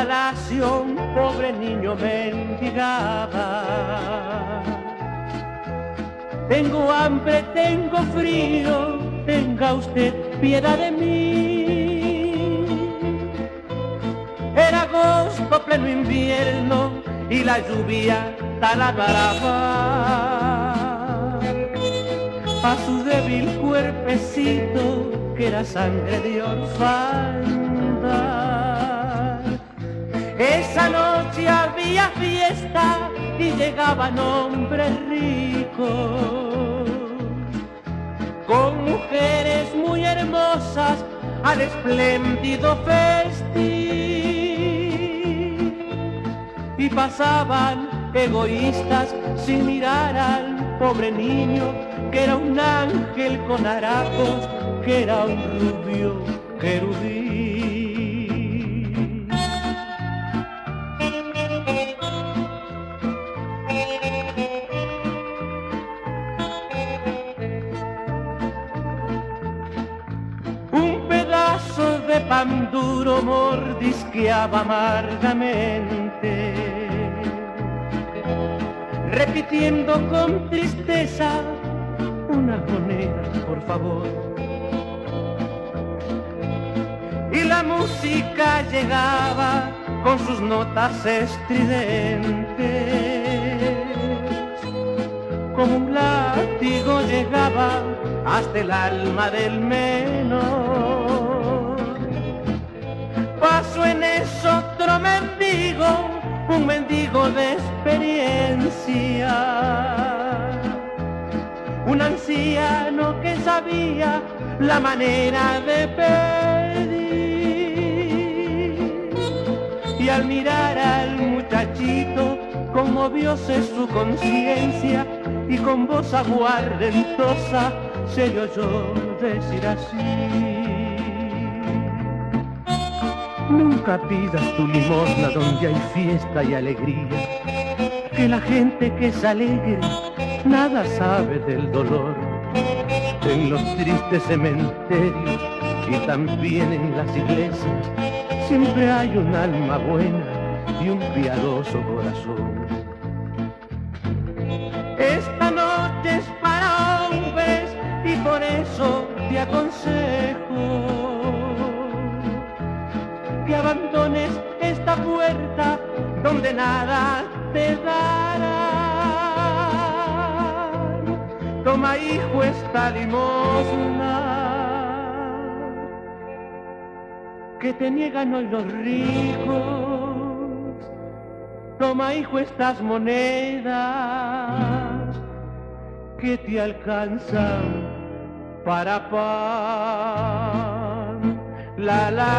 palacio un pobre niño mendigaba. Tengo hambre, tengo frío, tenga usted piedad de mí. Era agosto, pleno invierno, y la lluvia taladraba a su débil cuerpecito que era sangre de orfandad. Esa noche había fiesta y llegaban hombres ricos con mujeres muy hermosas al espléndido festín, y pasaban egoístas sin mirar al pobre niño que era un ángel con harapos, que era un rubio querubín. De pan duro mordisqueaba amargamente, repitiendo con tristeza: una moneda, por favor. Y la música llegaba con sus notas estridentes, como un látigo llegaba hasta el alma del menor. Pasó en eso otro mendigo, un mendigo de experiencia, un anciano que sabía la manera de pedir, y al mirar al muchachito conmovióse su conciencia, y con voz aguardentosa se le oyó decir así: nunca pidas tu limosna donde hay fiesta y alegría, que la gente que es alegre nada sabe del dolor. En los tristes cementerios y también en las iglesias siempre hay un alma buena y un piadoso corazón. Esta noche es para hombres y por eso te aconsejo que abandones esta puerta donde nada te darán. Toma, hijo, esta limosna que te niegan hoy los ricos. Toma, hijo, estas monedas que te alcanzan para pan. La la